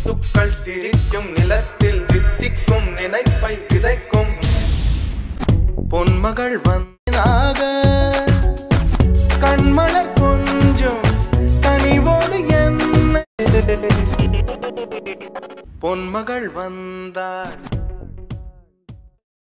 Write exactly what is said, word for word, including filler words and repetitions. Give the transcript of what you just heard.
முத்துக்கள் சிரிக்கும் நிலத்தில் தித்திக்கும் நினைப்பை விதைக்கும் பொன்மகள் வந்தாக கண்மலர் கொஞ்சம் கனிவோடு என்ன பொன்மகள் வந்தாள்.